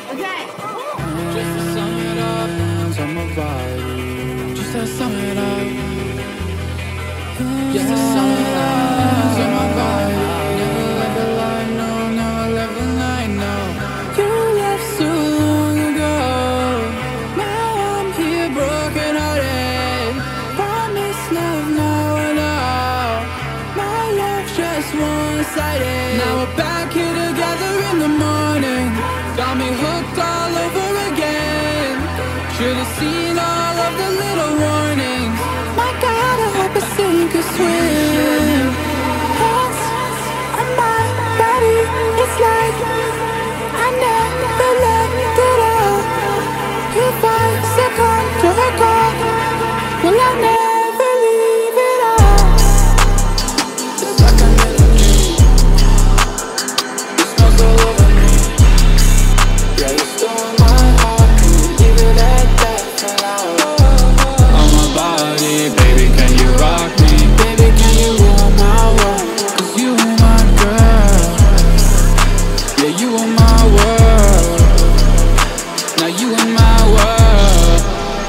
Okay. Just to sum it up, on my body. Just to sum it up. Just to sum it up, on my body. Never left the line, no, never left the line, no. You left so long ago. Now I'm here broken hearted. Promise love, now I know. My love's just one-sided. Now we're back here together in the morning. Got me hooked all over again. Should've seen all of the little warnings. My God, I hope I sink or swim. Hands on my body, it's like I never left it all. If I succumb to her call, will I never leave it all? It's like I'm in a dream. It smells all over me. Yeah, you're still in my heart. Can you leave it at that for now? On my body, baby, can you rock me? Baby, can you rule my world? 'Cause you are my girl. Yeah, you are my world. Now you in my world.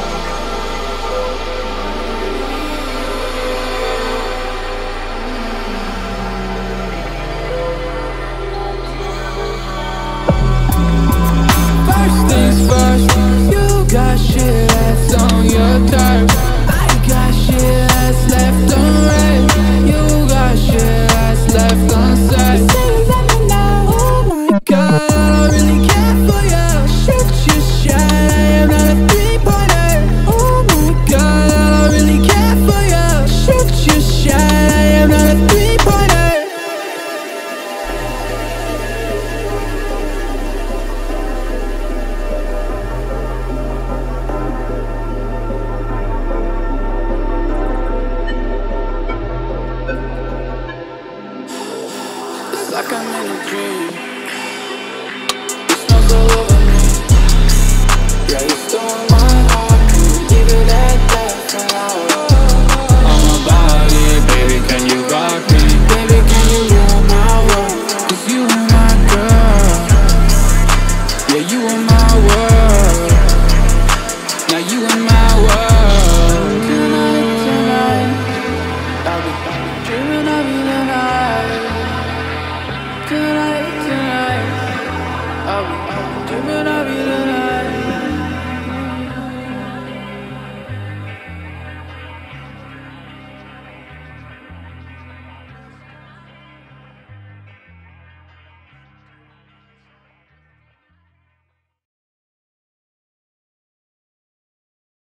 First things first, you got shit that's on your turf. I got shit that's left unread. You got shit that's left unsaid. Say you let me know. Oh my God, I don't really care for you. Shoot your shot, I am not a three-pointer. Oh my God, I don't really care for you. Shoot your shot, I am not a three-pointer. It's like I'm in a dream. It smells all over me. Yeah, you're still in my heart. Can you leave it at that for now? On my body, baby, can you rock me? Baby, can you rule my world? 'Cause you are my girl. Yeah, you are my world. Now you in my world. Tonight, I'll be dreaming of you tonight. Tonight, I'll be dreaming of you tonight.